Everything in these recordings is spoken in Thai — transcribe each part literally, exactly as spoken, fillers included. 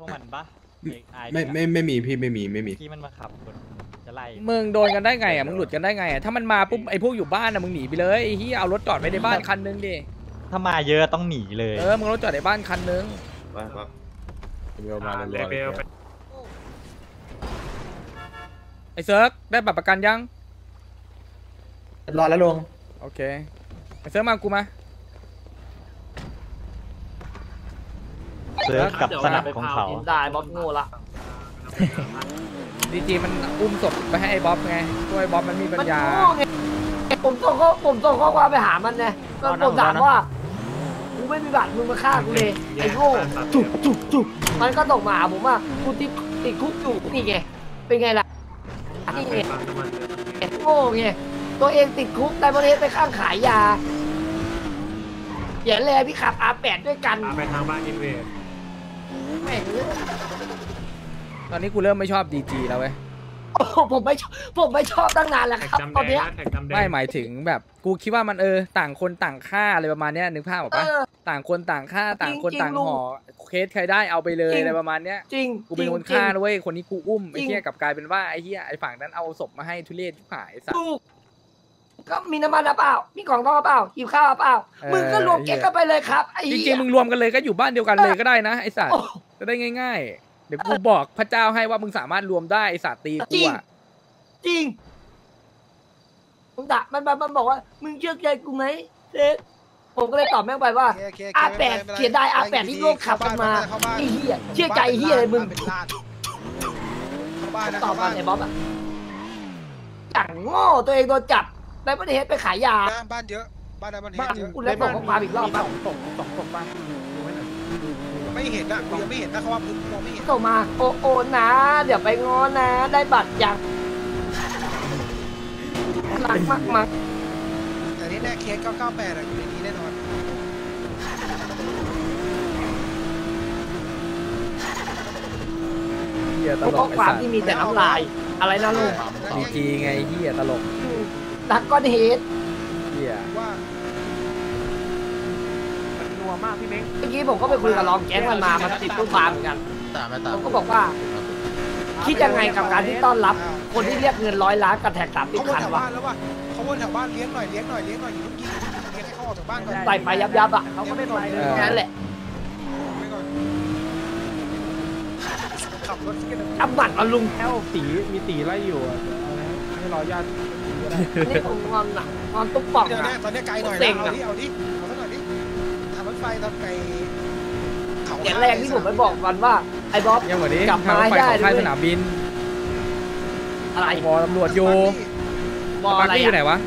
มันปะไม่ไม่ไม่มีพี่ไม่มีไม่มีที่มันมาขับจะไล่มึงโดนกันได้ไงอ่ะมึงหลุดกันได้ไงอ่ะถ้ามันมาปุ๊บไอ้พวกอยู่บ้านอ่ะมึงหนีไปเลยไอ้ที่เอารถจอดไว้ในบ้านคันนึงดิถ้ามาเยอะต้องหนีเลยเออมึงรถจอดในบ้านคันนึงไปครับเบลมาเลเบลไอ้เซิร์กได้บัตรประกันยังรอแล้วลุงโอเคไอ้เซิร์กมากูมาเซิร์กกับสนับของเขาได้บ๊อบงูละดีจีมันอุ้มศพไปให้ไอ้บ๊อบไงช่วยบ๊อบมันมีปัญญาผมส่งข้อผมส่งข้อความไปหามันไงก็ผมถามว่ากูไม่มีบัตรมึงมาฆ่ากูเลยไอ้โง่จุกจุกจุกมันก็ส่งมาหาผมว่ากูติดติดคุกอยู่นี่ไงเป็นไงล่ะนี่ไงโง่ไงตัวเองติดคุกแต่ประเทศไปข้างขายยาอย่าเลยพี่ขับ อาร์ แปด ด้วยกันไปทางบ้านอินเวสแม่งตอนนี้กูเริ่มไม่ชอบดีจีแล้วเว้ยโอ้ผมไม่ผมไม่ชอบตั้งนานแล้วครับตอนนี้ไม่หมายถึงแบบกูคิดว่ามันเออต่างคนต่างฆ่าอะไรประมาณเนี้ยนึกภาพออกปะต่างคนต่างฆ่าต่างคนต่างห่อเคสใครได้เอาไปเลยอะไรประมาณเนี้ยจริงกูเป็นคนฆ่าด้วยคนนี้กูอุ้มไอ้เหี้ยกับกลายเป็นว่าไอ้เหี้ยไอ้ฝั่งนั้นเอาศพมาให้ทุเรศทุกฝ่ายสัตว์ก็มีน้ำมันหรือเปล่ามีของต้องหรือเปล่าหิวข้าวหรือเปล่ามึงก็รวมเก็บกันไปเลยครับจริงๆมึงรวมกันเลยก็อยู่บ้านเดียวกันเลยก็ได้นะไอ้สัตว์จะได้ง่ายๆเดี๋ยวกูบอกพระเจ้าให้ว่ามึงสามารถรวมได้ไอ้สัตว์ตีกูอ่ะจริงมึงด่ามันมันบอกว่ามึงเชื่อใจกูไหมเด็กผมก็เลยตอบแม่งไปว่า อาร์ แปด เขียนได้ อาร์ แปด ที่โลกขับกันมาไอ้เหี้ยเชื่อใจเหี้ยเลยมึงตอบมาไอ้บ๊อบอะจังโง่ตัวเองโดนจับในประเทศไปขายยาบ้านเยอะบ้านในประเทศเยอะคุณแล้วส่งข้อความอีกรอบป่ะส่งส่งส่งบ้านไม่เห็นนะกูยังไม่เห็นนะเขาว่ามึงมองไม่เห็นส่งมาโอโอนะเดี๋ยวไปงอนะได้บัตรยังรักมากมั้งแต่นี่แน่เคสเก้าเก้าแปดอยู่ในนี้แน่นอนเหี้ยตลกไอ้สัตว์ที่มีแต่น้ำลายอะไรนะลูกดีจีไงเหี้ยตลกดักก้อนเฮดเหี้ยว่านัวมากพี่เม้งเมื่อกี้ผมก็ไปคุยกับรองแก๊งมันมามันติดตู้ฟ้าเหมือนกันผมก็บอกว่าคิดยังไงกับการที่ต้อนรับคนที่เรียกเงินร้อยล้านกับแท็กสามสิบคันวะเขาวนแถวบ้านเลี้ยงหน่อยเลี้ยงหน่อยเลี้ยงหน่อยอยู่ทุกทีเลี้ยงให้เขาออกจากบ้านก่อนใส่ไปยับยับอ่ะเขาก็ไม่ไปนั่นแหละขับรถอับบัตรมาลุงแค่ตีมีตีไล่อยู่อ่ะให้รอญาตินี่ผมงอนหนักงอนตุ๊กป่องนะตอนนี้ไกลหน่อยเอาดิเอาดิเอาสักหน่อยดิทำรถไฟตอนไกลอย่างแรกที่ผมไปบอกมันว่าไอ้บ๊อบกลับมาได้ด้วยสนามบินอะไรบอตำรวจอยู่บออะไรอยู่ไหนวะ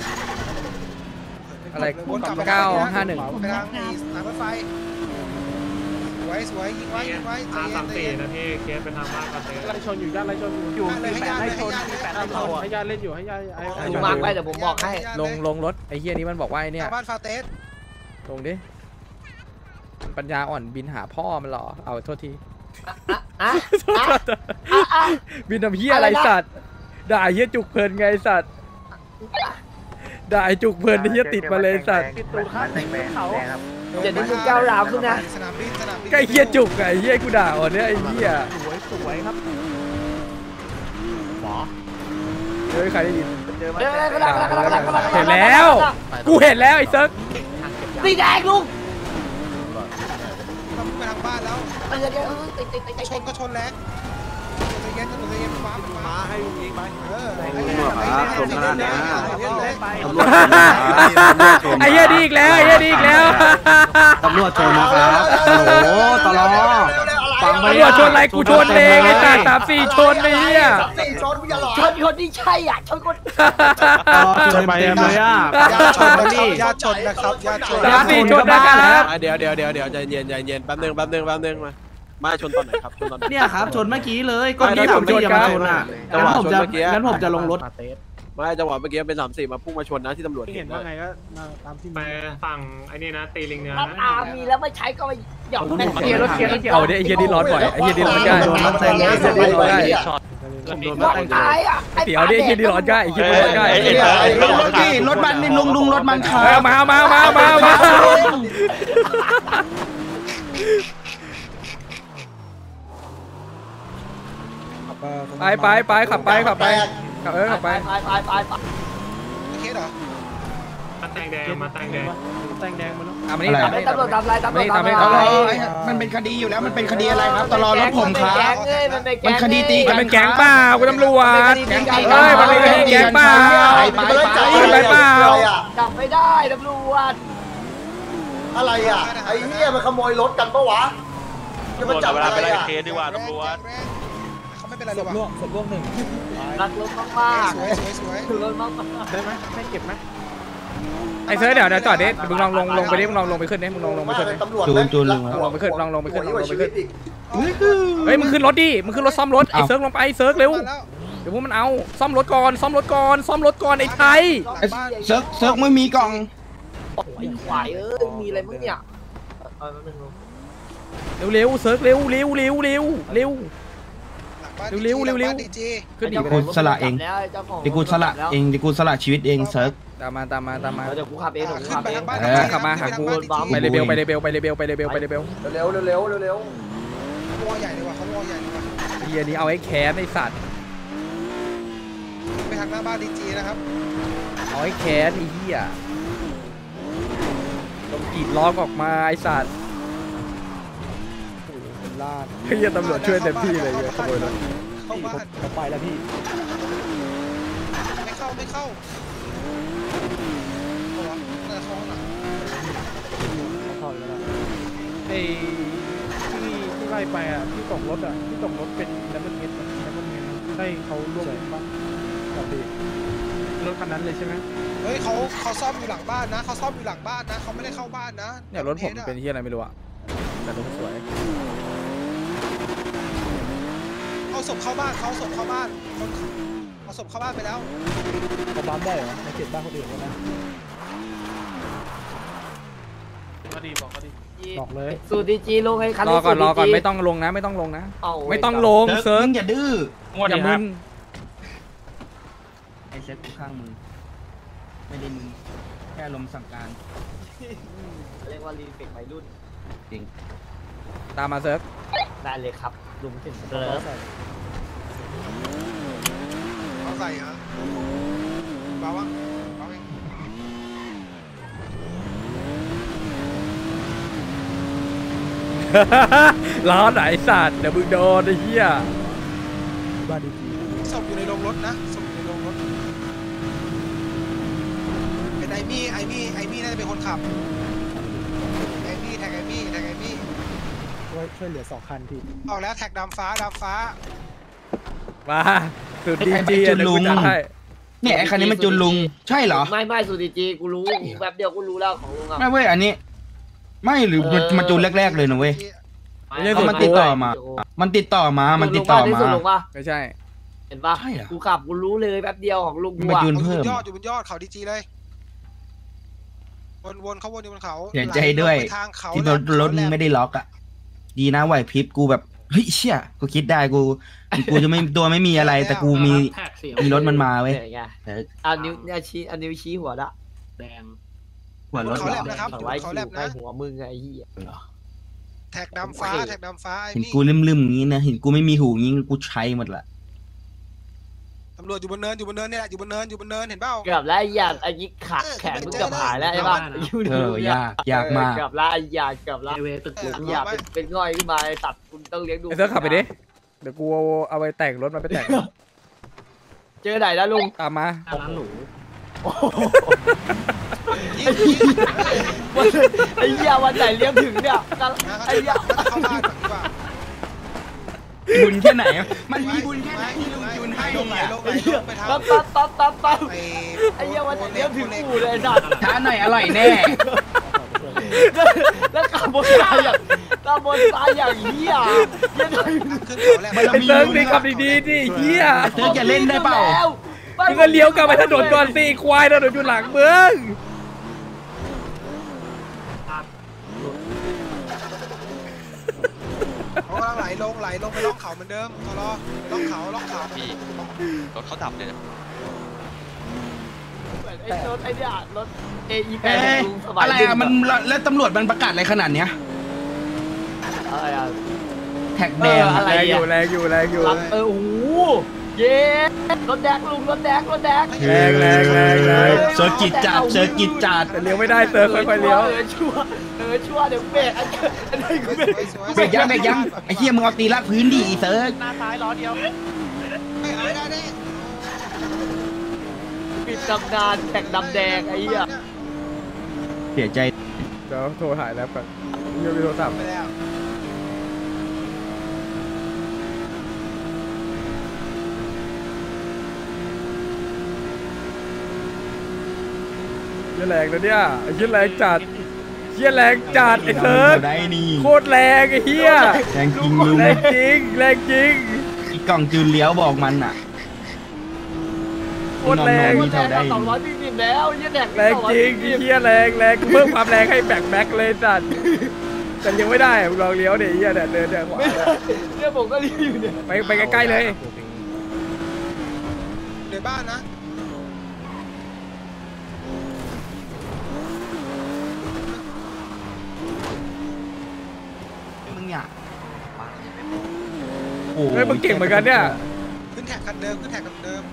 อะไรเก้าห้าหนึ่งไปทางทางรถไฟสวยสวยยิงไว้ยิงไว้อาสามสี่นะพี่เคสเป็นทางบ้านกันเลยไล่ชนอยู่ย่านไล่ชนอยู่ให้ญาติไล่ชนแปดไล่ชนให้ญาติเล่นอยู่ให้ญาติไอ้ดูมาร์กไว้เดี๋ยวผมบอกให้ลงลงรถไอ้เฮียนี้มันบอกว่าไอ้เนี่ยบ้านฟาเตสลงดิปัญญาอ่อนบินหาพ่อมันหรอเอาโทษทีบินทำเฮียอะไรสัตว์ด่าเฮียจุกเพลินไงสัตว์ด่าไอจุกเพลินเฮียติดมาเลยสัตว์ติดตูดข้างเขาเดี๋ยวนี้มึงก้าวร้าวขึ้นนะใกล้เฮียจุกไงเฮียกูด่าอ่อนเนี่ยไอ้เฮียสวยสวยครับหมอเฮ้ยใครได้ยินเห็นแล้วกูเห็นแล้วไอ้เซิร์กสีแดงลุงเขาไปทางบ้านแล้วเดี๋ยวเดี๋ยวติดติดติดชนก็ชนแล้วเย็นตัวเย็นฟ้ามาให้ยิงไปเออไอ้เหี้ยดีอีกแล้วไอ้เหี้ยดีอีกแล้วตำรวจชนนะครับโอ้โหตลอดตำรวจชนอะไรกูชนเองไอ้ตาสามสี่ชนไอ้เหี้ยชนชนคนที่ใช่อ่ะชนคนชนไปเลยอ่ะญาติชนนี่ญาติชนนะครับญาติชนสามสี่ชนนะครับเดี๋ยวเดี๋ยวเดี๋ยวเดี๋ยวใจเย็นใจเย็นแป๊บนึงแป๊บนึงแป๊บนึงมามาชนตอนไหนครับชนตอนไหนเนี่ยครับชนเมื่อกี้เลยก็ที่ผมชนมาชนอ่ะงั้นผมจะงั้นผมจะลงรถไม่จังหวะเมื่อกี้เป็นสามสี่มาพุ่งมาชนนะที่ตำรวจเห็นว่าไงก็ตามที่ไปฝั่งไอ้นี่นะตีลิงเนื้อนะตามีแล้วไม่ใช้ก็ไม่หยอกไม่เกียร์รถเกียร์รถเกียร์เอาเนี่ยไอ้เฮียนี่ร้อนบ่อยไอ้เฮียนี่ร้อนง่ายโดนรถแซงไอ้เฮียนี่ร้อนง่ายโดนรถตายอ่ะเดี๋ยวเนี่ยไอ้เฮียนี่ร้อนง่ายไอ้เฮียนี่ร้อนง่ายรถที่รถมันนี่ลุงลุงรถมันขามามามามามาไปไปไปขับไปขับไปขับเออขับไปไปไปไปไปไปเคสเหรอมาแตงแดงมาแตงแดงแตงแดงมาแล้วอ่ะมานี่ตามไอ้นี่ตำรวจทำอะไรตำรวจทำอะไรตำรวจทำอะไรมันเป็นคดีอยู่แล้วมันเป็นคดีอะไรครับตลอดรถผมครับมันเป็นแก๊งมันคดีตีมันเป็นแก๊งเปล่าคุณตำรวจแก๊งเฮ้ยมันเป็นแก๊งเปล่าไปไปไปไปเปล่าจับไม่ได้ตำรวจอะไรอ่ะไอ้เหี้ยมันขโมยรถกันปะวะจะมาจับอะไรอ่ะเขาไม่เป็นไรหรอกว่ะรักรถมากสวยสวยสวยๆถือรถมากได้ไหมให้เก็บไหมไอ้เซิร์ชเดี๋ยวเดี๋ยวจอดดิมึงลองลงลงไปดิมึงลองลงไปขึ้นดิมึงลองลงไปขึ้นดิตำรวจจูนจูนลองลงไปขึ้นลองลงไปขึ้นลองลงไปขึ้นอีกเฮ้ยมึงขึ้นรถดิมึงขึ้นรถซ่อมรถไอ้เซิร์ฟลงไปเซิร์ฟเร็วมาแล้วเดี๋ยวพวกมันเอาซ่อมรถก่อนซ่อมรถก่อนซ่อมรถก่อนไอ้ไทยเซิร์ฟเซิร์ฟไม่มีกล่องโอ้ยควายเอ้ยมีอะไรมึงเนี่ยเออแป๊บนึงเร็วเร็วเซิร์ฟเร็วเร็วเร็วเร็วเร็ว เร็วเร็วเร็วดีจีขึ้นดิเดี๋ยวกูสละเองเดี๋ยวกูสละเองเดี๋ยวกูสละชีวิตเองเซิร์ฟตามมาตามมาตามมาเดี๋ยวกูขับเองเดี๋ยวกูขึ้นขับไปเองทางบ้านเออขับมาหากู ไปเลเบลไปเลเบลไปเลเบลไปเลเบลไปเลเบลเร็วเร็วเร็วเร็ววอใหญ่เลยว่ะเขาวอใหญ่เลยว่ะเฮียนี้เอาไอ้แคสไอ้สัตว์ไปทางหน้าบ้านดีจีนะครับเอาไอ้แคสไอ้เฮียต้องกรีดล้อออกมาไอ้สัตว์เฮียตำรวจช่วยเต็มที่เลยเฮียขโมยรถเข้าบ้านไปแล้วพี่ไม่เข้าไม่เข้าเข้าวะน่าจะเข้าข้างหลังไอ้ที่ที่ไล่ไปอ่ะที่ตกรถอ่ะที่ตกรถเป็นแล้วมันเงินแล้วมันเงินได้เขาร่วมบ้างกับดีรถคันนั้นเลยใช่ไหมเฮ้ยเขาเขาซ่อมอยู่หลังบ้านนะเขาซ่อมอยู่หลังบ้านนะเขาไม่ได้เข้าบ้านนะเนี่ยรถผมเป็นเฮียอะไรไม่รู้อะแต่รถสวยเอาศพเข้าบ้านเขาเอาศพเข้าบ้านคนเอาศพเข้าบ้านไปแล้วเขาบ้านได้เหรอในเขตบ้านคนอื่นใช่ไหมก็ดีบอกก็ดีบอกเลยสูตรดีจีลงให้คันรอนี้ก่อนรอก่อนสูตไม่ต้องลงนะไม่ต้องลงนะเาไม่ต้องลงเซิร์ฟมึงอย่าดื้ออย่ามึนไอ้เซิร์ฟกูข้างมึงไม่ได้มึงแค่ลมสั่งการเรียกว่ารีเฟกวัยรุ่นจริงตามมาเซิร์ฟได้เลยครับลุงถึงเลิฟเขาใส่เหรอเบาวะเบาเองล้อไหนสัตว์เดี๋ยวมึงโดนไอ้เหี้ยศพอยู่ในโรงรถนะศพอยู่ในโรงรถเป็นไอมี่ไอมี่ไอมี่น่าจะเป็นคนขับไอมี่แท็กไอมี่แท็กไอมี่ช่วยเหลือสองคันพี่ออกแล้วแท็กดำฟ้าดำฟ้ามาสุดดีจีเดี๋ยวกูจัดให้เนี่ยไอ้คันนี้มันจูนลุงใช่เหรอไม่ไม่สูตรดีจีกูรู้แบบเดียวกูรู้แล้วของลุงอ่ะไม่เว้ยอันนี้ ไม่หรือมันมันจูนแรกๆเลยนะเว้ยไม่ใช่เพราะมันติดต่อมา มันติดต่อมา มันติดต่อมาลุงป่ะไม่ใช่เห็นป่ะใช่เหรอกูขับกูรู้เลยแป๊บเดียวของลุงกูมาอ่ะจูนอยู่เพิ่บมนยอดอยู่บนยอดเขาดีจีเลยวนวนเขาวนอยู่บนเขาเสียใจด้วยไปทางเขาที่รถรถมึงไม่ได้ล็อกอ่ะ ดีนะไหวพริบกูแบบ เฮ้ยเชี่ย กูคิดได้กู กูจะไม่ตัวไม่มีอะไร แต่กูมีแท็กเสียมีรถมันมาเว้ยเนี่ยไงเออเอานิ้วเนี่ยชี้เอานิ้วชี้หัวละแดงหัวรถเขาเหรแลอบนะครับเอาอยู่ไว้บนเขาคิแลวบใกล้นะหัวมึงไงไอ้เหี้ยแท็กดำฟ้าแท็กดำฟ้าไอเห็นมี่กูลืมๆอย่างนี้นะ เห็นกูไม่มีหูอย่างนี้กูใช้หมดละตำรวจอยู่บนเนินอยู่บนเนินเนี่ยแหละอยู่บนเนินอยู่บนเนินเห็นเปล่าเกือบแล้วไอ้หยาดไอ้ยิกขาดแขนมึงเกือบหายแล้วใช่ป่ะเออยากยากมากเกือบแล้วไอ้หยาดเกือบแล้วเวตึกเออหยาดเป็นเป็นง่อยขึ้นมาไอ้ตัดคุณต้องเลี้ยงดูไอ้เซิร์ฟขับไปดิ เดี๋ยวกูเอาไปแต่งรถมันไปแต่งเจอไหนแล้วลุงตามมาร้านหรูยิงยิงไอ้เหี้ยวันไหนเลี้ยงถึงเนี่ยไอ้เหี้ยเข้าบ้านก่อนดีกว่าบุญแค่ไหนอะมันมีบุญแค่ไหนที่ลุงจูนให้ลงไหลเนี่ยลงไหลลงไปทางปั๊บปั๊บปั๊บปั๊บปั๊บไปไอ้เหี้ยวันไหนเลี้ยงถึงกูเลยสัตว์ช้าหน่อยอร่อยแน่แล้วขับบนซ้ายอย่างขับบนซ้ายอย่างเหี้ยยังไงขึ้นเขาแลบมันไอ้เซิร์ฟนี่ขับดีๆดิเหี้ยเซิร์ฟจะเล่นได้เปล่ามึงก็เลี้ยวกลับไปถนนก่อนสิควายถนนอยู่หลังมึงเขากำลังไหลลงไหลลงไปล่องเขาเหมือนเดิมทอรอล่องเขาล่องเขาพี่รถเขาดับเลยนะไอ้รถไอ้เนี่ยรถเอไอแปเอ้ดยลุงสบายอะไรอะมันแล้วตำรวจมันประกาศอะไรขนาดเนี้ยอะไรอ่ะแทท็กเอแดอง อะไรแรงออ่ะยู่แรงอยู่แรงอยู่รับเออโอ้โหเย้รถแดกลุงรถแดกรถแดกแรงแรงแรงแรงเซอร์กิตจัดเซอร์กิตจัดแต่เลี้ยวไม่ได้เติร์ค่อยๆเลี้ยวเออชัวร์เออชัวร์เดี๋ยวเบรกอันอันนี้กูเบรกเบรกยังเบรกยังไอ้เหี้ยมึงเอาตีลากพื้นดิอีเซิร์กหน้าซ้ายล้อเดียวไม่เอาไม่ได้แน่ปิดตำนานแข่งดำแดงไอ้เหี้ยเสียใจเดี๋ยวโทรถ่ายแล้วก่อนเดี๋ยวมีโทรศัพท์ไปแล้วเหี้ยแรงนะเนี่ยไอ้เหี้ยแรงจัดเหี้ยแรงจัดไอ้เซิร์ฟได้นี่โคตรแรงไอ้เหี้ยแรงจริงลุงแรงจริงแรงจริงอีกกล่องจูนเลี้ยวบอกมันอ่ะโคตรแรงมีเท่าใดสองร้อยสี่สิบแล้วเหี้ยแดกแรงจริงไอ้เหี้ยแรงแรงเพิ่มความแรงให้แบกแบ็คเลยจัดแต่ยังไม่ได้มึงลองเลี้ยวดิไอ้เหี้ยเนี่ยเดินเดินขวาเนี่ยผมก็รีบอยู่เนี่ยไปไปใกล้ๆเลยในบ้านนะมึงเนี่ยเฮ้ยมึงเก่งเหมือนกันเนี่ยขึ้นแท็กคันเดิมขึ้นแท็กคันเดิม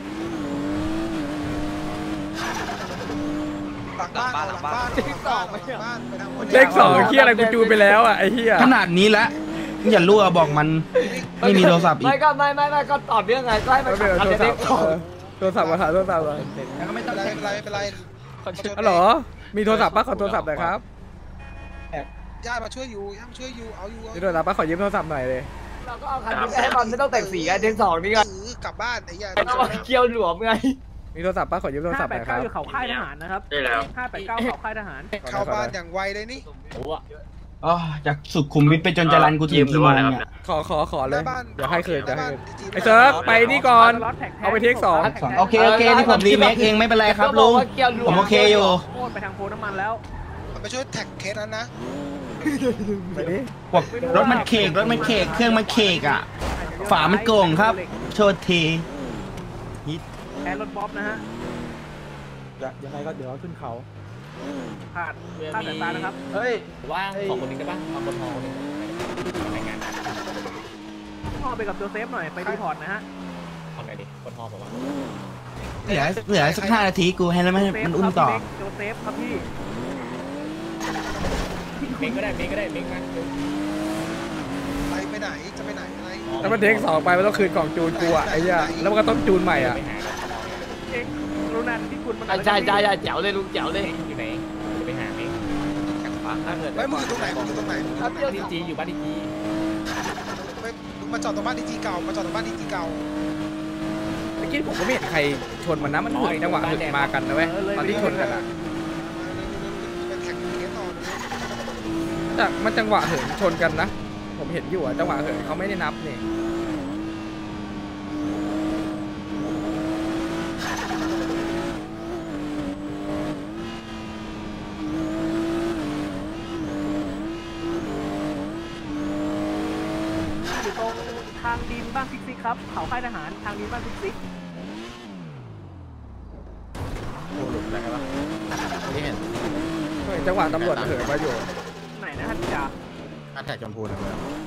หลังบ้านหลังบ้านหลังบ้านหลังบ้านไปทางบนเลขสองเหี้ยอะไรกูจูนไปแล้วอ่ะไอ้เหี้ยขนาดนี้แล้วมึงอย่ารั่วบอกมันไม่มีโทรศัพท์อีไม่กก็ไม่ไม่ไม่ก็ตอบเรื่องไงก็ให้มันไม่เป็นไรขับโทรคันศัเล็พกท์ก่อนเออโทรศัพท์มาหาโทรศัพท์ก่อนแล้วก็ไม่ต้องไม่เป็นไรไม่เป็นไรไม่เป็นไรอ๋อเหรอมีโทรศัพท์ปะขอโทรศัพท์หน่อยครับย่ามาช่วยอยู่ย่ามาช่วยอยู่เอาอยู่มีโทรศัพท์ปะขอยืมโทรศัพท์หน่อยเลยเราก็เอาคันนี้ให้มันไม่ต้องแต่งสีไงเทนสองนี่ไงกลับบ้านไอ้ย่าเอามาเกี่ยวหลวมไงมีโทรศัพท์ปะขอยืมโทรศัพท์หน่อยครับอยู่เขาค่ายทหารนะครับได้แล้วห้าแปดเก้าเขาค่ายทหารเข้าบ้านอย่างไวเลยนี่อ๋อจากสุขุมวิทไปจนจรัญกูถึงกี่โมงเนี่ยขอขอขอหเลยน้าบ้านเดี๋ยวให้คืนเดี๋ยวให้คืนหไอ้เซิร์ฟไปนี่ก่อนรถแท็กแท็กเอาไปเทคสองสองโอเคโอเคนี่ผมรีเมคเองไม่เป็นไรครับลุงก็อกว่าเกี่ยวหลวผมโอเคอยู่โคตรไปทางโพน้ำมันแล้วไปช่วยแท็กเคสนั้นนะไปดิบอกรถมันเคกรถมันเคกเครื่องมันเคกอ่ะ ฝามันโก่งครับ โชว์ทีแอร์รถบ๊อบนะฮะยังไงก็เดี๋ยวขึ้นเขาขาดขาดสายตานะครับเฮ้ยว่าสองคนนี้ได้ป่ะเอาคนทองคนนึงรายงานพ่อไปกับโจเซฟหน่อยไปรีพอร์ตนะฮะคนไหนดิคนทองบอกว่าเหลือเหลือสักห้านาทีกูให้แล้วมันมันอุ้มต่อโจเซฟครับพี่เมงก็ได้เมงก็ได้เมงนะไปไปไหนจะไปไหนอะไรถ้ามันเทคสองไปมันต้องคืนกล่องจูนกูอ่ะไอ้เหี้ยแล้วมันก็ต้องจูนใหม่อ่ะไปหาเอกรุนันที่คุณมันใช่ใช่ใช่แจ๋วเลยลุงแจ๋วเลยอยู่ไหนจะไปหาเมงแข่งฟ้าถ้าเกิดไว้มึงอยู่ตรงไหนมึงอยู่ตรงไหนครับเดียวดีจีอยู่บ้านดีจีไปมาจอดตรงบ้านดีจีเก่ามาจอดตรงบ้านดีจีเก่าเมื่อกี้ผมก็ไม่เห็นใครชนมันนะมันถึงจังหวะถึงมากันนะเว้ยตอนที่ชนกันอ่ะไปแท็กเคสต่อแต่มันจังหวะเหินชนกันนะผมเห็นอยู่อ่ะจังหวะเหินเขาไม่ได้นับนี่อยู่ตรงทางดินบ้านซิกซิกครับเขาค่ายทหารทางดินบ้านซิกซิกเห็นจังหวะตำรวจเหินมาอยู่ไหนนะท่านจ่าอาแท็กจมพูนะ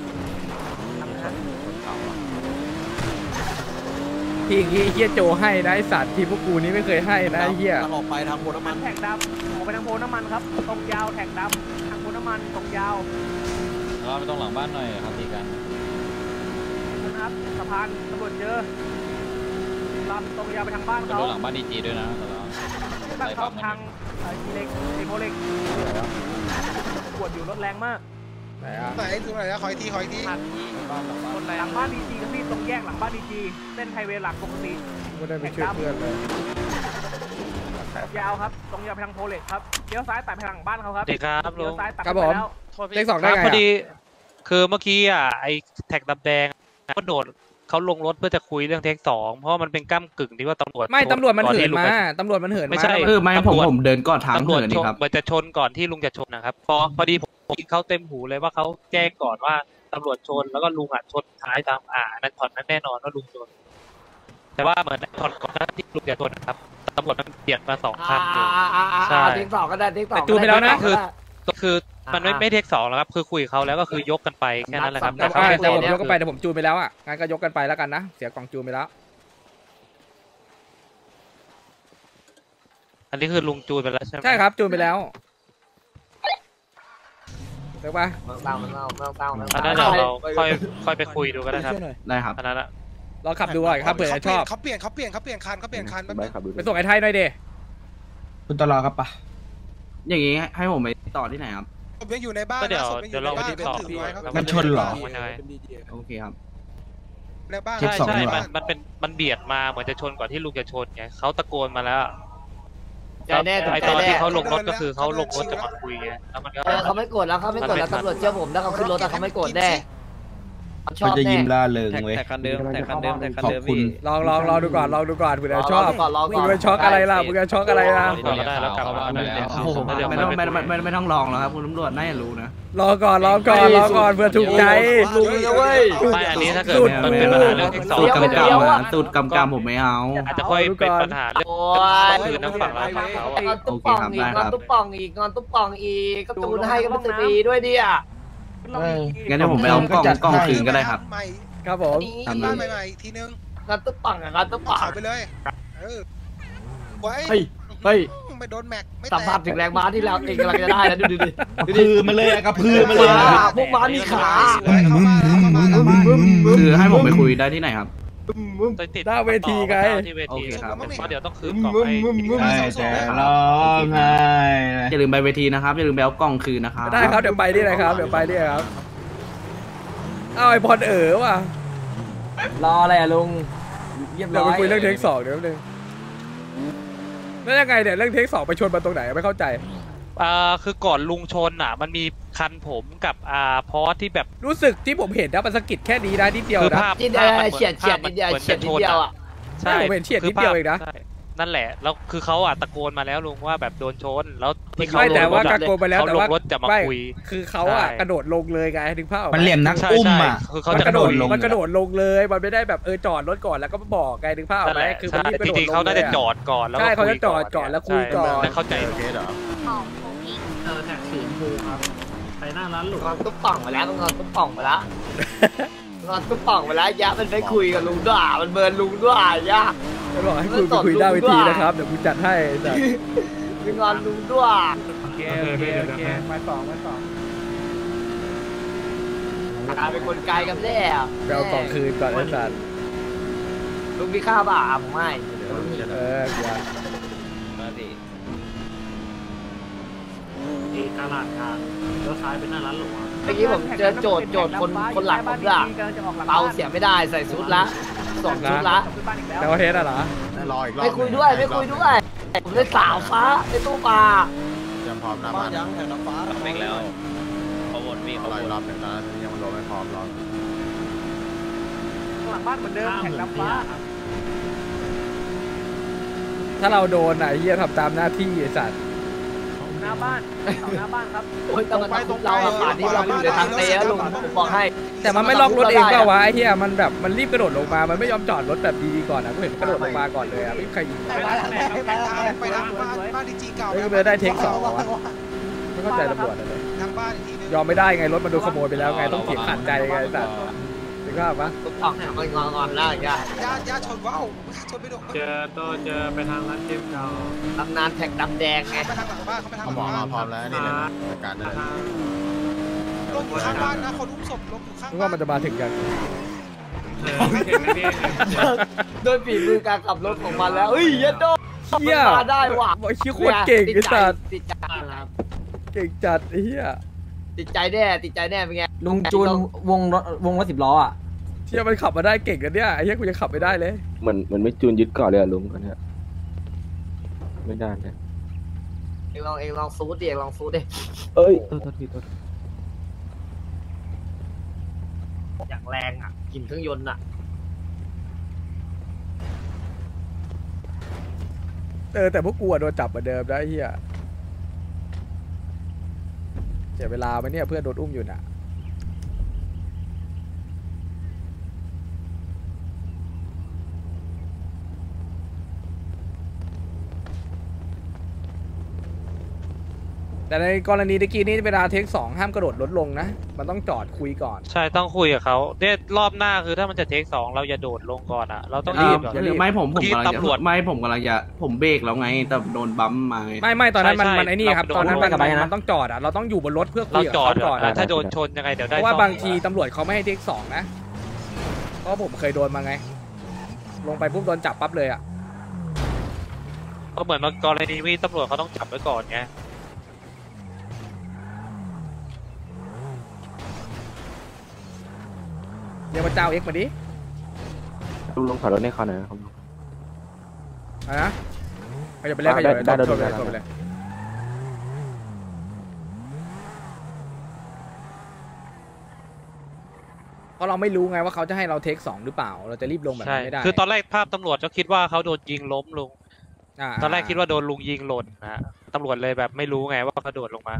ทีอย่างงี้ไอ้เฮียโจให้นะไอสัตว์ทีมพวกกูนี่ไม่เคยให้นะไอ้เฮียออกไปทางโพน้ำมันแท็กดำออกไปทางโพน้ำมันครับตรงยาวแท็กดำทางโพน้ำมันตรงยาวเราไปตรงหลังบ้านหน่อยครับตีกันนะครับสะพานตำรวจเจอลำตรงยาวไปทางบ้านไปเขาดูหลังบ้านดีจีด้วยนะแต่เราบ้านเขาทางเอ่อเล็กเอโมเล็กปวดอยู่รถแรงมากไหนอ่ะไหนตรงไหนนะคอยทีคอยทีหลังบ้านดีจีกับพี่ตรงแยกหลังบ้านดีจีเส้นไฮเวย์หลักปกติไม่ได้ไปช่วยเพื่อนเลยยาวครับตรงยาวไปทางโพเล็กครับเลี้ยวซ้ายตัดไปทางบ้านเขาครับสวัสดีครับลุเลี้ยวงซ้ายตัดครับไปผมแล้วเลขสองได้ไงพออ่ะดีคือเมื่อกี้อ่ะไอแท็กดำแดงก็โดดเขาลงรถเพื่อจะคุยเรื่องเทคสองเพราะว่ามันเป็นก้ามกึ่งที่ว่าตำรวจไม่ตำรวจมันก่อเหิที่นลุงมาจะตำรวจมันเหินมาไม่ใช่เออไม่ผมผมเดินก่อนทางตำรวจเหินนี่ชนครับมันจะชนก่อนที่ลุงจะชนนะครับพอพอดีผมยิงเขาเต็มหูเลยว่าเขาแจ้งก่อนว่าตำรวจชนแล้วก็ลุงอ่ะชนท้ายตามอ่านั่นช็อตนั้นแน่นอนว่าลุงชนแต่ว่าเหมือนช็อตก่อนหน้าที่ลุงจะชนนะครับตำรวจมันเปลี่ยนมาสองคันอยู่อ่าอ่าอ่าใช่อ่าเทคสองก็ได้เทคสองแต่จูนไปแล้วนะคือก็คือมันไม่ไม่เทคสองแล้วครับคือคุยกับเขาแล้วก็คือยกกันไปแค่นั้นแหละครับแต่เขาว่าไม่แต่ผมคุยกกันไปแต่ผมจูนไปแล้วอ่ะงั้นก็ยกกันไปแล้วกันนะเสียกล่องจูนไปแล้วอันนี้คือลุงจูนไปแล้วใช่ไหมใช่ครับจูนไปแล้วเรียกว่าเมืองเต้าเมืองเต้าเมืองเต้าเมืองอันเต้านั้นเดี๋ยวเราค่อยค่อยไปคุยดูกันนะครับได้ครับอันนั้นอะเราขับดูก่อนครับเผื่อจะชอบเขาเปลี่ยนเขาเปลี่ยนเขาเปลี่ยนคันเขาเปลี่ยนคันแป๊บนึงไปส่งไอ้ไทยหน่อยเดคุณตลอครับปะอย่างงี้ให้ผมไปต่อที่ไหนครับผมยังอยู่ในบ้านก็เดี๋ยวนะศพยังอเดี๋ยวเราในไปบ้านที่ต่อถือไว้ครับมันชนเหรอมันยังไงโอเคครับในบ้านเจ็บใช่สองใช่เหรอมันมันเป็นมันเบียดมาเหมือนจะชนก่อนที่ลุงจะชนไงเขาตะโกนมาแล้วใจแน่ไอใจตอนแน่ที่เขาลงรถก็คือเขาลงรถจะมาคุยไงแล้วมันก็เออเขาไม่โกรธแล้วเขาไม่โกรธแล้วตำรวจเชื่อผมถ้าเขาขึ้นรถแต่เขาไม่โกรธแน่เขาชมันอบจะแน่ยิ้มล่าเริงแท็กเว้ยแท็กคันเดิมแท็กคันเดิมแท็กคันขอบเดิมคุณพี่ลองลองลองดูก่อนลองดูก่อนเผื่อจะชอบรก่อนรอมึก่งอนจะช็อกอะไรล่ะมึงจะช็อกอะไรล่ะก่อนก็ได้แล้วกลับมาแล้วโอ้โหไม่ต้องไม่ต้องไม่ไม่ต้องลองแล้วครับคุณตำรวจน่าจะรู้นะรอก่อนรอก่อนรอก่อนเผื่อถูกใจลุงเลยเว้ยไม่อันนี้ถ้าเกิดมันเป็นปัญหาเรื่องเทคสองเดี๋ยวกำเดี๋กยวอะำสูตรกำกำผมไม่เอาอาจจะค่อยเป็นปัญหาเรื่องโอ้ยคือน้ำฝั่งเราฝั่งเขาอะงอนตุ๊บป่องอีกงอนตุ๊บป่องอีกงอนตุ๊บป่องอีกก็จูนให้ก็ไม่ตื่นดีด้วยดิอ่ะงั้นเดี๋ยวผมไปเอากล้องกล้องคืนก็ได้ครับใหม่ครับผมทำบ้านเลยใหม่ๆอีกทีนึงงอนตุ๊บป่องอ่ะงอนตุ๊บป่องเขาไปเลยเออไว้เฮ้ยเฮ้ยไม่โดนแม็กไม่แตสัมผัสกถึงแรงม้าที่เราเองกำลังจะได้แล้วดูดิกระพือมาเลยอะกระพือมาเลยอะขาพวกม้ามีขาสวยเข้ามาเข้ามาเข้ามาคือให้ผมไปคุยได้ที่ไหนครับติดหน้าเวทีไงที่เวทีโอเคครับเพราะเดี๋ยวต้องคืนกล่องให้อีกได้แต่ร้องไห้อย่าลืมไปเวทีนะครับอย่าลืมไปเอากล้องคืนนะครับได้ครับเดี๋ยวไปนี่เลยครับเดี๋ยวไปนี่ครับเอาไอพอดเอ๋อว่ะรออะไรอะลุงเยี่ยมเดี๋ยวร้ไปอยคุยเรื่องเทคสองเดี๋ยวนึงแล้วยังไงเนี่ยเรื่องเทคสองไปชนมาตรงไหนไม่เข้าใจอ่าคือก่อนลุงชนอ่ะ มันมีคันผมกับอ่าพอสที่แบบรู้สึกที่ผมเห็นนะมันสะกิดแค่นี้นะนิดเดียวคือนะภาพนิดเดียวเฉียดเฉียดนิดเดียวเฉียดนิดเดียวอ่ะใช่ผมเห็นเฉียดนิดเดียวเองนะใช่นั่นแหละแล้วคือเขาอ่ะตะโกนมาแล้วลุงว่าแบบโดนชนแล้วที่เขาไม่แต่ว่าลงรถกระโกนไปแล้วเขาแต่ลงว่ารถจะมาไม่คุยคือเขาอ่ะใช่กระโดดลงเลยไงถึงภาพออกมันเหลี่ยมนักใช่อุ้มใช่อ่ะคือเขามันจะกระโดดลงมันกระโดดลงเลยมันไม่ได้แบบเออจอดรถก่อนแล้วก็มาบอกไงถึงภาพออกนั่นไหมแหละคือมันใช่รีบกระโดดจริงๆลเขางน่าเลจะยจอดก่อนแล้วใช่ก็เขาจะคุยจอดก่อนแล้วคุยก่อนใช่แล้วเข้าใจเออแท็กสีชมพูครับไปหน้าร้านหลุดงอนตุ๊บป่องไปแล้วงอนตุ๊บป่องไปแล้วงอนตุ๊บป่องไปแล้วยะมันไปคุยกับลุงด้วยมันเบิร์นลุงด้วยยะมันบอกให้คุยไปคุยหน้าเวทีนะครับเดี๋ยวกูจัดให้แต่มีงอนลุงด้วยโอเคโอเคโอเคไปสองไปสองกลายเป็นคนไกลกันแน่อะไปเอากล่องคืนก่อนไอ้สัตว์ลุงมีค่าบ่าผมไม่เอออย่าที่ตลาดกลางแล้วซ้ายไปหน้าร้านหลวงเมื่อกี้ผมเจอโจทย์โจทย์คนคนหลังผมด้วยเตาเสียไม่ได้ใส่ชุดละสองชุดละแต่ว่าเฮดอะเหรอรออีกรอบไม่คุยด้วยไม่คุยด้วย ผมได้สาวฟ้าในตู้ปลายังพร้อมนะบ้านยังแถวน้ำฟ้าเม่งแล้วเขาวนพี่เขารอวอีนกรอบหนึ่งนะยังมันรอไม่พร้อมรอหลังบ้านเหมือนเดิมแข่งน้ำฟ้าถ้าเราโดนอะไอ้เหี้ยทำตามหน้าที่ไอ้สัตว์หน้าบ้านหน้าบ้านครับโอ้ยแต่มันตรงเราอะป่านนี้เราอยู่ในทางเตะลุงผมบอกให้แต่มันไม่ล็อกรถเองเปล่าวะไอ้เหี้ยมันแบบมันรีบกระโดดลงมามันไม่ยอมจอดรถแบบดีๆก่อนนะกูเห็นมันกระโดดลงมาก่อนเลยอะไม่มีใครยิงไปทางไปทางบ้านบ้านดีจีเก่าเฮ้ยมันได้เทคสองวะไม่เข้าใจตำรวจเลยทางบ้านอีกทีนึงยอมไม่ได้ไงรถมันโดนขโมยไปแล้วไงต้องเถียงขัดใจไงไอ้สัตว์ถึงภาพปะตุ๊กป่องเนี่ยมันงอนงอนแล้วอย่างเงี้ยญาติญาติชนว้าวชนไปโดนเจอตัวเจอไปทางร้านเกมเก่าตำนานแท็กดำแดงไงไปทางหลังบ้านเขาไปทางหเขาลังหมอบ้านมาพร้อมแล้วนี่เลยนะจัดการได้เลยลงอยู่ข้างบ้านนะคนอุ้มศพลงอยู่ข้างนึกบ้าว่าน มันจะมาถึงกันเออไม่เห็นไม่เห็นโดยฝีมือการขับรถของมันแล้วเฮ้ยยัดโดเหี้ยมาได้ว่ะไอ้เหี้ยโคตรเก่งไอ้สัตว์ติดใจเก่งจัดไอ้เหี้ยติดใจแน่ติดใจแน่เป็นไงลุงจูนวงรถวงรถสิบล้ออ่ะเชี่ยมันขับมาได้เก่งกันเนี่ยไอ้เหี้ยกูยังขับไม่ได้เลยเหมือนมันไม่จูนยึดเกาะเลยอะลุงกันเนี่ยไม่ได้เนี่ยเองลองเองลองซูดดิเองลองซูดดิเอ้ยโทษโทษทีโทษอย่างแรงอ่ะกลินเครื่องยนต์อ่ะเออแต่พวกกูอะโดนจับเหมือนเดิมนะไอ้เหี้ยเสียเวลาไหมเนี่ยเพื่อนโดนอุ้มอยู่น่ะแต่ในกรณีตะกี้นี้เวลาเทคสองห้ามกระโดดรถลงนะมันต้องจอดคุยก่อนใช่ต้องคุยกับเขาเนี่ยรอบหน้าคือถ้ามันจะเทคสองเราอย่าโดดลงก่อนอ่ะเราต้องรีบก่อนอย่ารีบไม่ผมผมที่กำลังตำรวจจะไม่ผมกำลังจะผมเบรกแล้วไงแต่โดนบัมป์มาไงไม่ไม่ตอนนั้นมันใช่มันไอ้นี่ครับเราตอนนั้นมันเรามันต้องจอดอ่ะเราต้องอยู่บนรถเพื่อคุเรายกับจอดเขาก่อนอ่ะอะถ้าโดนชนยังไงเดี๋ยวเพได้ราะว่าซ่อมบางทีตำรวจเขาไม่ให้เทคสองนะเพราะผมเคยโดนมาไง ลงไปปุ๊บโดนจับปั๊บเลยอ่ะก็เหมือนเมื่อกรณีนี้ตำรวจเขาต้องจับไว้ก่อนไงเดี๋ยวมาเจ้าเอ็กมาดิลุงลงถอยรถให้เขาหน่อยนะครับอะไรนะไปอย่าไปเล่นไปอย่าไปได้ได้โทษไปได้เลยได้โทษไปเลยเพราะเราไม่รู้ไงว่าเขาจะให้เราเทคสองหรือเปล่า เราจะรีบลงแบบใช่นั้นไม่ได้คือตอนแรกภาพตำรวจก็คิดว่าเขาโดนยิงล้มลุงาตอนแรกคิดว่าโดนลุงยิงหล่นนะตำรวจเลยแบบไม่รู้ไงว่าเขาโดดลงมา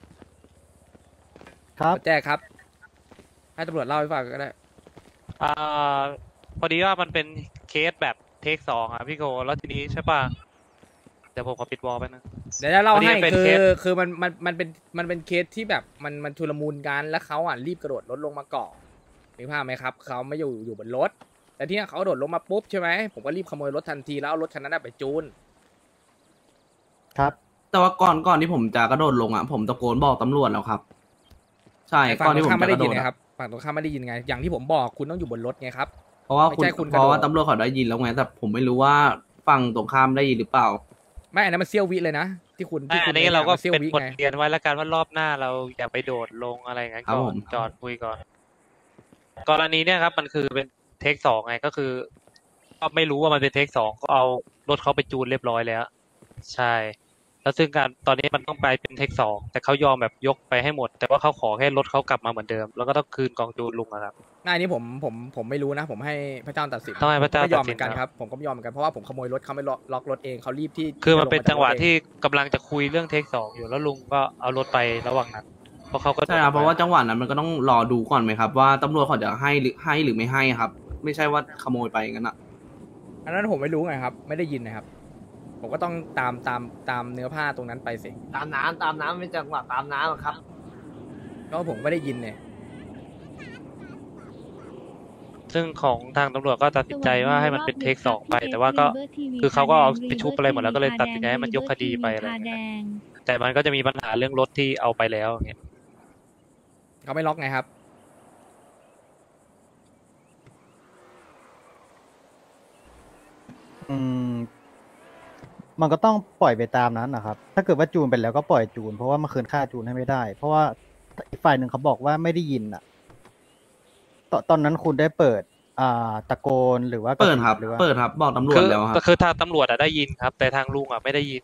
ครับแจ้ครับ ให้ตำรวจเล่าให้ฟังก็ได้อ่าพอดีว่ามันเป็นเคสแบบเทคสองอ่ะพี่โกแล้วทีนี้ใช่ป่ะเดี๋ยวผมขอปิดวอลไปนะเดี๋ยวจะเล่าพอดีให้เป็นคืเคอสคือมันมันมันเป็นมันเป็นเคสที่แบบมันมันชุลมุนกันแล้วเขาอ่ะรีบกระโดดรถลงมาเกาะมีภาพไหมครับเขาไม่อยู่อยู่บนรถ แต่ที่เขากระโดดลงมาปุ๊บใช่ไหมผมก็รีบขโมยรถทันทีแล้วเอารถคันนั้นนะไปจูนครับ แต่ว่าก่อนก่อนที่ผมจะกระโดดลงอ่ะผมตะโกนบอกตำรวจแล้วครับ ใช่ฝั่ก่อนงตรที่งผมข้ามจะไม่กได้ระโดยินดไงอะครับฝั่งตรงข้ามไม่ได้ยินไงอย่างที่ผมบอกคุณต้องอยู่บนรถไงครับเพราะว่าคุณไม่ใช่คุณกเพระโดดราะว่าตำรวจเขาได้ยินแล้วไงแต่ผมไม่รู้ว่าฝั่งตรงข้ามได้ยินหรือเปล่าไม่อันนั้นมันเซี่ยววิเลยนะที่คุณที่อัคุนณนี้เราก็เซี่ยวเป็นวิบทไงเรียนไว้แล้วกันว่ารอบหน้าเราอย่าไปโดดลงอะไรอย่างนั้นครับก่อผนมจอดคุยก่อน กรณีเนี่ยครับมันคือเป็นเทคสองไงก็คือก็ไม่รู้ว่ามันเป็นเทคสองก็เอารถเขาไปจูนเรียบร้อยแล้ว ใช่ แล้วซึ่งการตอนนี้มันต้องไปเป็นเทคสองแต่เขายอมแบบยกไปให้หมด แต่ว่าเขาขอแค่รถเขากลับมาเหมือนเดิม แล้วก็ต้องคืนกองจูนลุงอะครับนายนี้ผมผมผมไม่รู้นะ ผมให้พระเจ้าตัดสินทำไมพระเจ้าผมก็ยอมตัดเหสิมืนอนกันคครับ รับผมก็ไม่ยอมเหมือนกันเพราะว่าผมขโมยรถเขาไม่ล็อกล็อกรถเองเขารีบที่คือมันเป็นที่จังหวะลมาจากรถเอที่กำลังจะคุยเรื่องเทคสองอยู่แล้วลุงก็เอารถไประหว่างนั้นเพราะเขาก็ใช่ครับเพราะว่าจังหวะนั้นมันก็ต้องรอดูก่อนไหมครับ ว่าตำรวจเขาจะให้หรือให้หรือไม่ให้ครับ ไม่ใช่ว่าขโมยไปงั้นอ่ะอันนั้นผมไม่รู้ไงครับ ไม่ได้ยินนะครับ ผมก็ต้องตามตามตามเนื้อผ้าตรงนั้นไปสิตามน้ำตามน้ำเป็นจังหวะตามน้ำอะครับเพราะผมไม่ได้ยินเนี่ยซึ่งของทางตำรวจก็ตัดสินใจว่าให้มันเป็นเทคสองไป แต่ว่าก็คือเขาก็เอาไปชุบอะไรหมดแล้วก็เลยตัดสินใจให้มันยกคดีไปอะไรอย่างเงี้ยแต่มันก็จะมีปัญหาเรื่องรถที่เอาไปแล้วอย่างเงี้ยเขาไม่ล็อกไงครับอืมมันก็ต้องปล่อยไปตามนั้นนะครับ ถ้าเกิดว่าจูนไปแล้วก็ปล่อยจูนเพราะว่ามันคืนค่าจูนให้ไม่ได้ เพราะว่าอีกฝ่ายหนึ่งเขาบอกว่าไม่ได้ยินอ่ะตอนตอนนั้นคุณได้เปิด อ่าตะโกนหรือว่ากะเปิดซิครับหรือว่าเปิดครับบอกตำรวจคือแล้วครับก็คือทางตำรวจอะได้ยินครับ แต่ทางลุงอะไม่ได้ยิน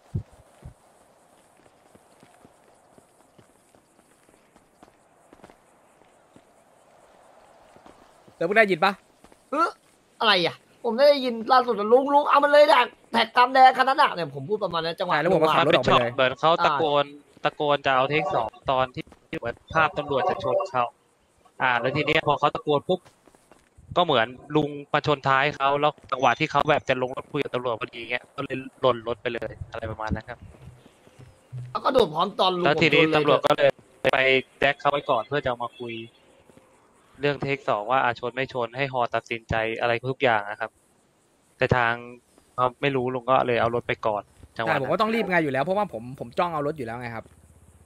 เดี๋ยวพวกได้ยินปะเอออะไรอ่ะ ผมได้ยินล่าสุดอะลุงลุงเอามันเลยแดกแท็กตามแดงขนาดนั้นเนี่ยผมพูดประมาณนั้นจังหวะแล้วผมก็ขับรถออกไปเลยเหมือนเขาตะโกนตะโกนจะเอาเทคสองตอนที่เหมือนภาพตำรวจจะชนเขาอ่า แล้วทีเนี้ยพอเขาตะโกนปุ๊บก็เหมือนลุงมาชนท้ายเขาแล้วจังหวะที่เขาแบบจะลงรถคุยกับตำรวจพอดีเงี้ยก็เลยหล่นรถไปเลยอะไรประมาณนั้นครับแล้วก็โดดพร้อมตอนลุงแล้วทีนี้ผมโดนเลยตำรวจก็เลยไปแจ็คเขาไว้ก่อนเพื่อจะเอามาคุย เรื่องเทคสองว่าอาชนไม่ชนให้ฮอตัดสินใจอะไรทุกอย่างนะครับ แต่ทางเขาไม่รู้ลุงก็เลยเอารถไปก่อนจังหวะใช่นั้นผมก็ต้องรีบไงอยู่แล้วเพราะว่าผมผมจ้องเอารถอยู่แล้วไงครับ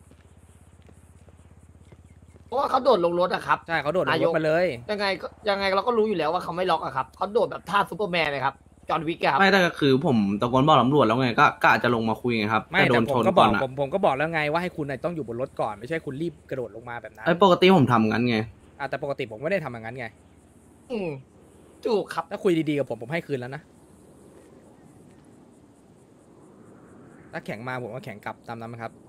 เพราะว่าเขาโดดลงรถอะครับใช่เขาโดดลงนาร ยถกมาเลยยังไงก็ยังไงเราก็รู้อยู่แล้วว่าเขาไม่ล็อกอะครับเขาโดดแบบท่าซูเปอร์แมนเลยครับจอห์นวิกอะครับไม่แต่ก็คือผมตะโกนบอกตำรวจแล้วไงก็กะจะลงมาคุยไงครับไม่แต่โดแต่นผชมนก็บก่ออก นอ่ะผมผมก็บอกแล้วไงว่าให้คุณน่ะต้องอยู่บนรถก่อนไม่ใช่คุณรีบกระโดดลงมาแบบนั้นไอ้ปกติผมทำงั้นไงอ่ะแต่ปกติผมไม่ได้ทำอย่างนั้นไงอืมถูกครับถ้าคุยดีๆกับผมผมให้คืนแล้วนะถ้าแข็งมาผมก็แข็งกลับตามนั้นครับ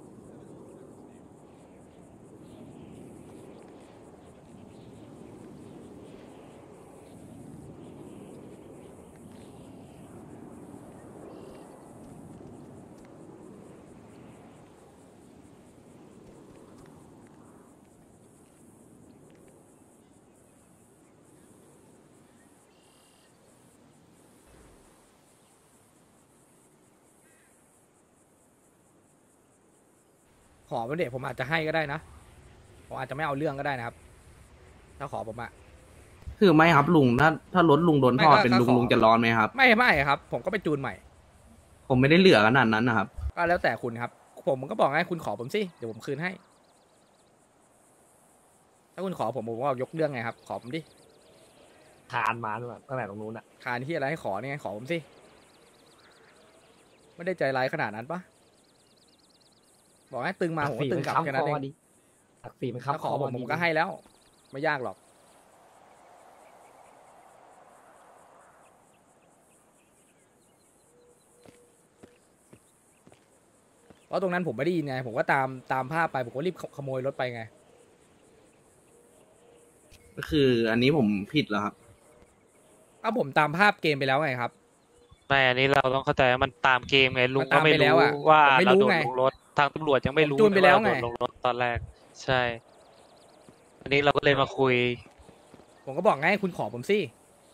ขอมันเด็กผมอาจจะให้ก็ได้นะผมอาจจะไม่เอาเรื่องก็ได้นะครับ ถ้าขอผมอะคือไม่ครับลุงถ้าถ้ารถลุงโดนทอดเป็นลุงลุงจะร้อนไหมครับไม่ไม่ครับ ผมก็ไปจูนใหม่ผมไม่ได้เหลือขนาดนั้นนะครับก็แล้วแต่คุณครับ ผมก็บอกให้คุณขอผมสิเดี๋ยวผมคืนให้ ถ้าคุณขอผมผมก็ยกเรื่องไงครับ ขอผมดิคานมาตั้งแต่ตั้งแต่ตรงนู้นอะคานที่อะไรให้ขอเนี่ยไงขอผมสิไม่ได้ใจร้ายขนาดนั้นปะบอกให้ตึงมาผมก็ตึงกลับแค่นั้นเองตักสีมันถ้าค้ำขอผมผมก็ให้แล้ว ไม่ยากหรอก เพราะตรงนั้นผมไม่ได้ยินไง ผมก็ตามตามภาพไปผมก็รีบขโมยรถไปไงก็คืออันนี้ผมผิดแล้วครับก็ผมตามภาพเกมไปแล้วไงครับไม่อันนี้เราต้องเข้าใจว่ามันตามเกมไงลุงมันก็ตามไม่ไปแล้วรู้อะว่าผมไม่เรารู้โดนไงลงรถทางตำรวจยังไม่รู้ผมจูนไปแล้วไงาเราโดนลงรถตอนแรก ใช่ อันนี้เราก็เลยมาคุยผมก็บอกไงคุณขอผมสิ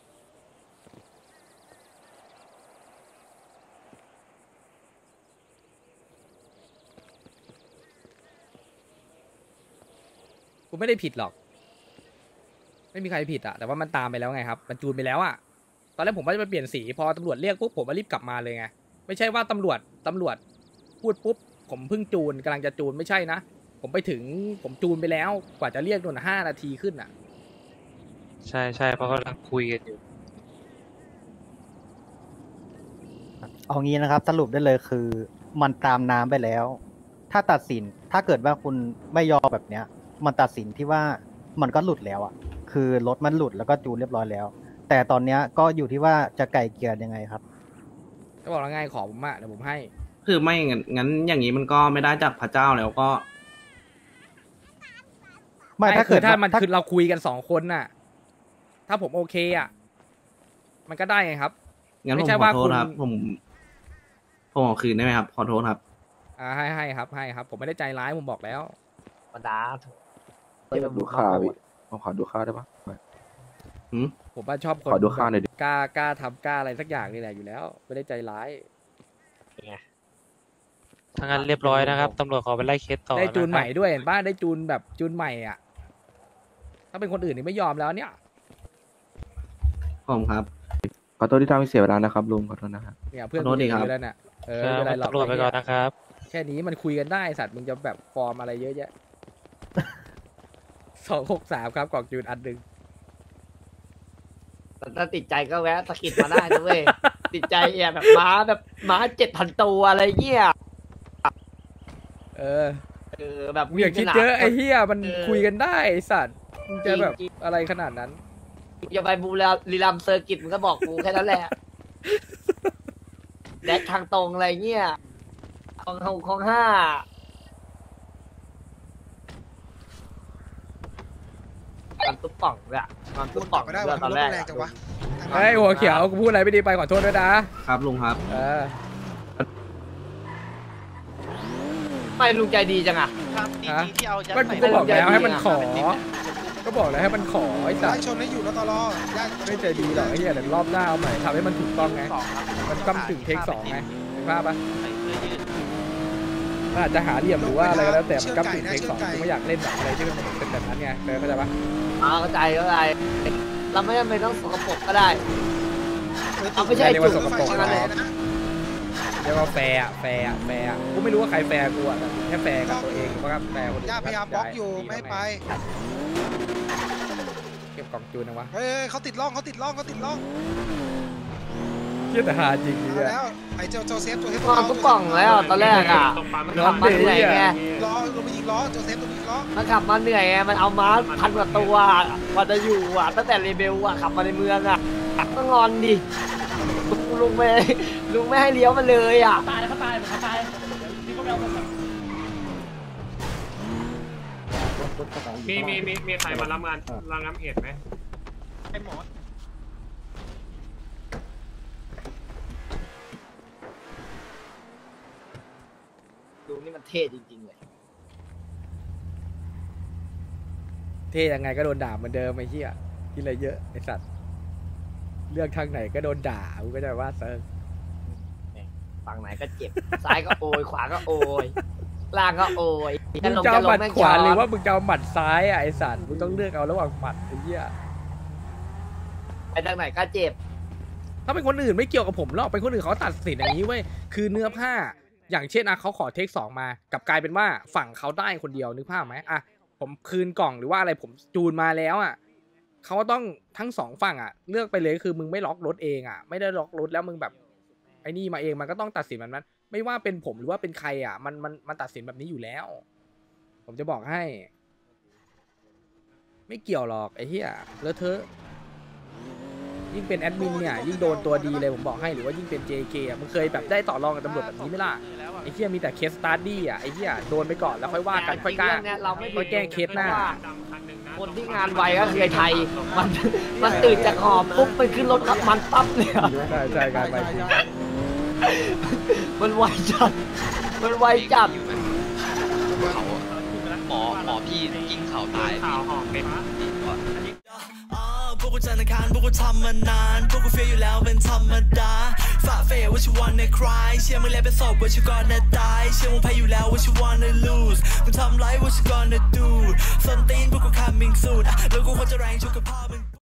กูไม่ได้ผิดหรอก ไม่มีใครผิดอะแต่ว่ามันตามไปแล้วไงครับ มันจูนไปแล้วอะตอนแรกผมว่าจะไปเปลี่ยนสีพอตำรวจเรียกปุ๊บผมก็รีบกลับมาเลยไงไม่ใช่ว่าตำรวจตำรวจพูดปุ๊บผมเพิ่งจูนกำลังจะจูนไม่ใช่นะผมไปถึงผมจูนไปแล้วกว่าจะเรียกโดนห้านาทีขึ้นอะใช่ใช่เพราะกำลังคุยกันอยู่เอางี้นะครับ สรุปได้เลยคือมันตามน้ำไปแล้ว ถ้าตัดสินถ้าเกิดว่าคุณไม่ยอมแบบเนี้ย มันตัดสินที่ว่ามันก็หลุดแล้วอ่ะ คือรถมันหลุดแล้วก็จูนเรียบร้อยแล้ว แต่ตอนเนี้ยก็อยู่ที่ว่าจะไกลเกลี่ยยังไงครับจะบอกแล้วไงขอผมอะเดี๋ยวผมให้คือไม่งั้นงั้นอย่างนี้มันก็ไม่ได้จากพระเจ้าแล้วก็ไม่ถ้าเกิดคือถ้ามันถ้าคือเราคุยกันสองคนน่ะ ถ้าผมโอเคอะมันก็ได้ไงครับงั้นผไม่มใช่ขอว่าโทคุษณครับ ผมผมขอคืนได้ไหมครับ ขอโทษครับอ่าให้ให้ครับให้ครับ ผมไม่ได้ใจร้ายผมบอกแล้วธรรมดาดูค่าพี่ผมขอดูค่าได้ปะผมว่าชอบคนขอดูค่าหน่อยดิกล้ากล้าทำกล้าอะไรสักอย่างนี่แหละอยู่แล้ว ไม่ได้ใจร้ายถ้างั้นเรียบร้อยนะครับตำรวจขอไปไล่เคสต่อได้จูนนะครับใหม่ด้วยเห็นป่ะได้จูนแบบจูนใหม่อ่ะ ถ้าเป็นคนอื่นนี่ไม่ยอมแล้วเนี่ยผมครับขอโทษที่ทำให้เสียเวลานะครับลุงขอโทษนะครับเนี่ยเพื่อนขอโทษดีครับคุยกันแล้วเนี่ยเออครับไม่เป็นไรหรอกตำรวจไปก่อนนะครับแค่นี้มันคุยกันได้สัตว์มึงจะแบบฟอร์มอะไรเยอะแยะ สองหกสามครับกล่องจูนอันหนึ่งแต่ถ้าติดใจก็แวะสะกิดมาได้นะเว้ย ติดใจเนี่ยแบบม้าแบบม้าเจ็ดพันตัวอะไรเงี้ยเออเออแบบมึงอย่าคิดเยอะไอ้เหี้ยมันเออคุยกันได้ไอ้สัตว์มึงจะแบบจริงอะไรขนาดนั้นอย่าไปบูรลีรัมย์เซอร์กิตมึงก็บอกกูแค่นั้นแหละ แดกทางตรงอะไรเงี้ยของหกของห้ามันตุ๊บป่องเลยอะมันตุ๊บป่องไม่ได้ด้วว่ะยตอนรถแรกแรงจังวะเฮ้ยหัวเขียวกูพูดอะไรไม่ดีไปขอโทษด้วยนะครับลุงครับเออไม่ลุงใจดีจังอะฮะก็กูก็บอกแล้วให้มันขอ ก็บอกแล้วให้มันขอไอ้สัไล่ตว์ชนให้อยู่แล้วตลอดไล่ไม่ใจดีหรอกไอ้เหี้ยเดี๋ยวรอบหน้าเอาใหม่ทำให้มันถูกต้องไง มันต้องถึงเทคสองไงเห็นภาพปะมันอาจจะหาเหลี่ยมหรือว่าอะไรก็แล้วแต่มันก็ถึงเทคสองกูไม่อยากเล่นแบบอะไรที่มันเป็นแบบนั้นไงเออเข้าใจปะอ๋อเข้าใจเข้าใจเราไม่จำเป็นต้องสกปรกก็ได้เอาไม่ใช่จุดสกปรกแค่นั้นเลยนะเรียกว่าแฟร์อะแฟร์อะแฟร์อะกูไม่รู้ว่าใครแฟร์กูอะแต่แค่แฟร์กับตัวเองเพราะว่าแฟร์คนอื่นย่าพยายามบล็อกอยู่ไม่ให้ไปเก็บกล่องจูนนะวะเฮ้ยเขาติดล่องเขาติดล่องเขาติดล่องเชี่ยแต่หาจริงเอาเนี่ยแล้วไอ้เจ้าโจเซฟโจเซฟนอนทุกกล่องแล้วตอนแรกอะมันขับมาเหนื่อยไงล้อลงไปยิงล้อโจเซฟตรงนี้ล้อมันขับมาเหนื่อยไงมันเอาม้าพันกว่าตัวกว่าจะอยู่อะตั้งแต่เรเบลอะขับมาในเมืองอะต้องงอนดิลุงไม่ลุงไม่ให้เลี้ยวมาเลยอะตายเขาตายเขาตายนี่ก็ไม่เอาคนแบบมีมีมีมีใครมารับงานรางงานเหตุไหมไอ้หมอลุงนี่มันเท่จริงๆเลยเท่ยังไงก็โดนด่าเหมือนเดิมไอ้เหี้ยที่อะไรเยอะไอ้สัตว์เลือกทางไหนก็โดนด่ากูก็จะว่าเซิร์ฟฝั่งไหนก็เจ็บ ซ้ายก็โอยขวาก็โอยล่างก็โอยมึงจะเอาหมัดขวาหรือว่ามึงจะเอาหมัดซ้ายอ่ะไอสัตว์มึงต้องเลือกเอาระหว่างหมัดไอ้เหี้ยไปทางไหนก็เจ็บถ้าเป็นคนอื่นไม่เกี่ยวกับผมหรอกเป็นคนอื่นเขาตัดสินอย่างนี้เว้ยคือเนื้อผ้าอย่างเช่นนะเขาขอเทคสองมากลับกลายเป็นว่าฝั่งเขาได้คนเดียวนึกภาพไหมอ่ะผมคืนกล่องหรือว่าอะไรผมจูนมาแล้วอ่ะเขาต้องทั้งสองฝั่งอ่ะเลือกไปเลยคือมึงไม่ล็อกรถเองอ่ะไม่ได้ล็อกรถแล้วมึงแบบไอ้นี่มาเองมันก็ต้องตัดสินแบบนั้นไม่ว่าเป็นผมหรือว่าเป็นใครอ่ะมันมันมันตัดสินแบบนี้อยู่แล้ว ผมจะบอกให้ไม่เกี่ยวหรอกไอ้เหี้ยเลอะเทอะยิ่งเป็นแอดมินเนี่ยยิ่งโดนตัวดีเลยผมบอกให้หรือว่ายิ่งเป็น เจ เค อ่ะมึงเคยแบบได้ต่อรองกับตำรวจแบบนี้ไหมล่ะไอ้เหี้ยมีแต่เคสสตาร์ดี้อ่ะไอ้เหี้ยโดนไปก่อนแล้วค่อยว่ากันค่อยกล้าค่อยแก้เคสหน้าคนที่งานไวก็คือไอ้ไทยมันมันตื่นจากหอบปุ๊บไปขึ้นรถขับมันปั๊บเลยใช่ใช่การไปมันไวจัดมันไวจัดหมอหมอพี่กิ้งเขาตายข่าวหอบเป็นพวกกูจันทร์อังคารพวกกูทำมานานพวกกูเฟียอยู่แล้วเป็นธรรมดาฝ่าเฟยว่าชิวันในคลายเชื่อมึงแล้วเป็นศพว่าชิวก่อนจะตายเชื่อมึงแพ้อยู่แล้วว่าชิวันใน lose มึงทำไรว่าชิวก่อนจะ do ส้นตีนพวกกู coming soon แล้วกูควรจะแรงชุกกับพ่อมึง